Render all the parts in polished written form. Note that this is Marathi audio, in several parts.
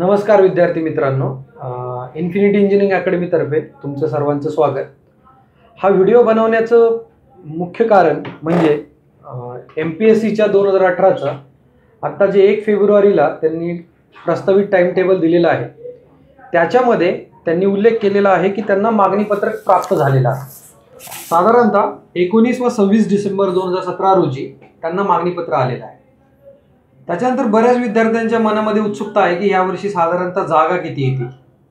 नमस्कार विद्यार्थी मित्रांनो, इन्फिनिटी इंजिनिअरिंग अकॅडमीतर्फे तुमचं सर्वांचं स्वागत। हा व्हिडिओ बनवण्याचं मुख्य कारण म्हणजे MPSCच्या 2018चा आत्ता जे 1 फेब्रुवारीला त्यांनी प्रस्तावित टाइम टेबल दिलेला आहे, त्याच्यामध्ये त्यांनी उल्लेख केलेला आहे की त्यांना मागणीपत्रक प्राप्त झालेलं आहे। साधारणतः 19 व 26 डिसेंबर 2017 रोजी त्यांना मागणीपत्र आलेलं आहे। त्याच्यानंतर बऱ्याच विद्यार्थ्यांच्या मनामध्ये उत्सुकता आहे की यावर्षी साधारणतः जागा किती येतील।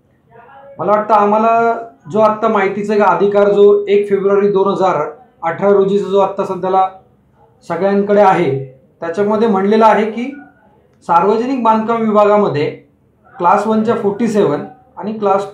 मला वाटतं आम्हाला जो आत्ता माहितीचा अधिकार जो 1 फेब्रुवारी 2018 रोजीचा जो आत्ता सध्याला सगळ्यांकडे आहे, त्याच्यामध्ये म्हणलेलं आहे की सार्वजनिक बांधकाम विभागामध्ये क्लास 1च्या 47 आणि क्लास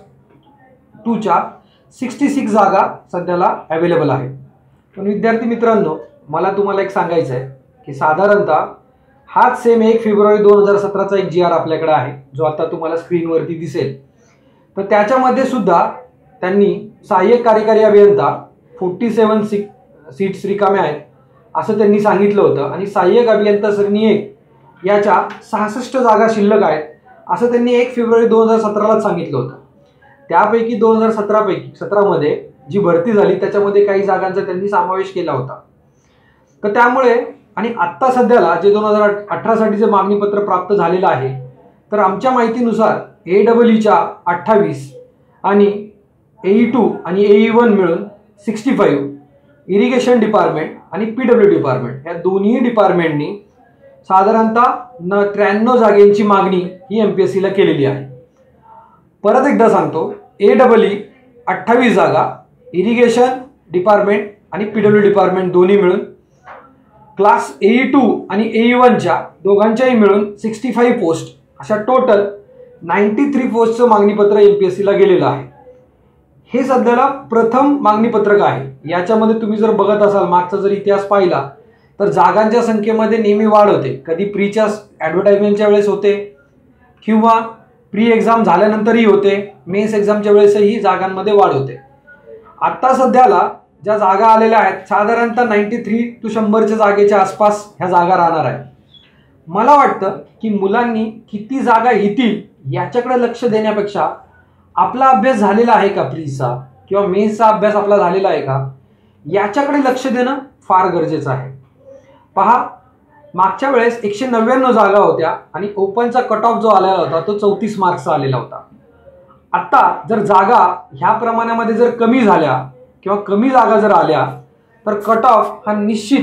2च्या 66 जागा सध्याला अवेलेबल आहेत। पण विद्यार्थी मित्रांनो, मला तुम्हाला एक सांगायचं आहे की साधारणतः हाच सेम 1 फेब्रुवारी 2017चा एक GR आपल्याकडे आहे, जो आता तुम्हाला स्क्रीनवरती दिसेल। तर त्याच्यामध्ये सुद्धा त्यांनी सहाय्यक कार्यकारी अभियंता 47 सीट्स रिकाम्या आहेत असं त्यांनी सांगितलं होतं, आणि सहाय्यक अभियंता श्रेणी 1 याच्या 66 जागा शिल्लक आहेत असं त्यांनी 1 फेब्रुवारी 2017ला सांगितलं होतं। त्यापैकी 2017 मध्ये जी भरती झाली त्याच्यामध्ये काही जागांचा त्यांनी समावेश केला होता। तर त्यामुळे आणि आत्ता सध्याला जे 2018 साठीचे मागणीपत्र प्राप्त झालेलं आहे, तर आमच्या माहितीनुसार AEEच्या 28 आणि AE2 आणि AE1 मिळून 65, इरिगेशन डिपार्टमेंट आणि PW डिपार्टमेंट या दोन्ही डिपार्टमेंटनी साधारणतः 93 जागेंची मागणी ही MPSCला केलेली आहे। परत एकदा सांगतो, AEE 28 जागा, इरिगेशन डिपार्टमेंट आणि PW डिपार्टमेंट दोन्ही मिळून, क्लास AE2 आणि AE1च्या दोघांच्याही मिळून 65 पोस्ट, अशा टोटल 93 पोस्टचं मागणीपत्र MPSCला गेलेलं आहे। हे सध्याला प्रथम मागणीपत्रक आहे। याच्यामध्ये तुम्ही जर बघत असाल, मागचा जर इतिहास पाहिला तर जागांच्या संख्येमध्ये नेहमी वाढ होते। कधी प्रीच्या ॲडव्हर्टाइजमेंटच्या वेळेस होते किंवा प्री एक्झाम झाल्यानंतरही होते, मेन्स एक्झामच्या वेळेसही जागांमध्ये वाढ होते। आत्ता सध्याला ज्या जागा आलेल्या आहेत साधारणतः 93 to 100च्या जागेच्या आसपास ह्या जागा राहणार आहेत। मला वाटतं की मुलांनी किती जागा येतील याच्याकडे लक्ष देण्यापेक्षा आपला अभ्यास झालेला आहे का, प्रीचा किंवा मेन्सचा अभ्यास आपला झालेला आहे का, याच्याकडे लक्ष देणं फार गरजेचं आहे। पहा, मागच्या वेळेस 199 जागा होत्या आणि ओपनचा कट ऑफ जो आलेला होता तो 34 मार्क्सचा आलेला होता। आता जर जागा ह्या प्रमाणामध्ये जर कमी झाल्या किंवा कमी जागा जर आल्या तर कट ऑफ हा निश्चित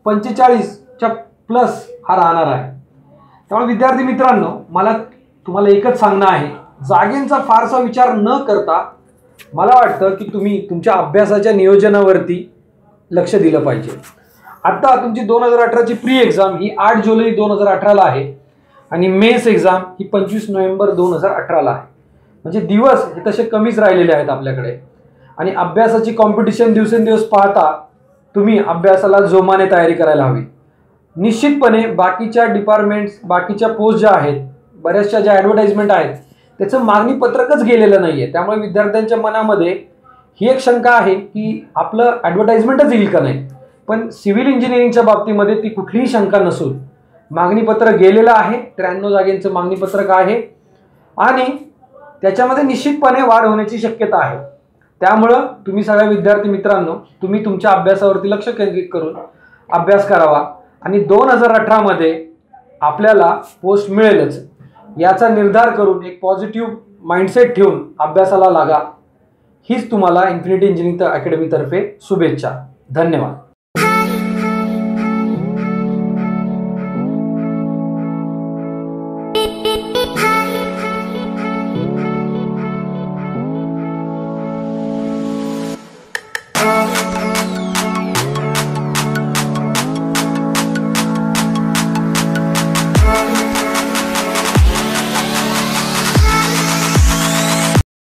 45च्या प्लस हा राहणार आहे। त्यामुळे विद्यार्थी मित्रांनो, मला तुम्हाला एकच सांगणं आहे, जागेंचा फारसा विचार न करता मला वाटतं की तुम्ही तुमच्या अभ्यासाच्या नियोजनावरती लक्ष दिलं पाहिजे। आता तुमची 2018ची प्री एक्झाम ही 8 जुलै 2018ला आहे आणि मेन्स एक्झाम ही 25 नोव्हेंबर 2018ला आहे। म्हणजे दिवस हे तसे कमीच राहिलेले आहेत आपल्याकडे, आणि अभ्यासाची कॉम्पिटिशन दिवसेंदिवस पाहता तुम्ही अभ्यासाला जोमाने तयारी करायला हवी। निश्चितपणे बाकीच्या डिपार्टमेंट्स, बाकीच्या पोस्ट ज्या आहेत, बऱ्याचशा ज्या ॲडव्हर्टाइजमेंट आहेत त्याचं मागणीपत्रकच गेलेलं नाही आहे। त्यामुळे विद्यार्थ्यांच्या मनामध्ये ही एक शंका आहे की आपलं ॲडव्हर्टाइजमेंटच येईल का नाही। पण सिव्हिल इंजिनिअरिंगच्या बाबतीमध्ये ती कुठलीही शंका नसून मागणीपत्र गेलेलं आहे, 93 जागेंचं मागणीपत्रक आहे आणि त्याच्यामध्ये निश्चितपणे वाढ होण्याची शक्यता आहे। त्यामुळं तुम्ही सगळ्या विद्यार्थी मित्रांनो, तुम्ही तुमच्या अभ्यासावरती लक्ष केंद्रित करून अभ्यास करावा आणि 2018 मध्ये आपल्याला पोस्ट मिळेलच याचा निर्धार करून एक पॉझिटिव्ह माइंडसेट ठेवून अभ्यासाला लागा। हीच तुम्हाला इन्फिनिटी इंजिनिअरिंग अकॅडमीतर्फे शुभेच्छा। धन्यवाद।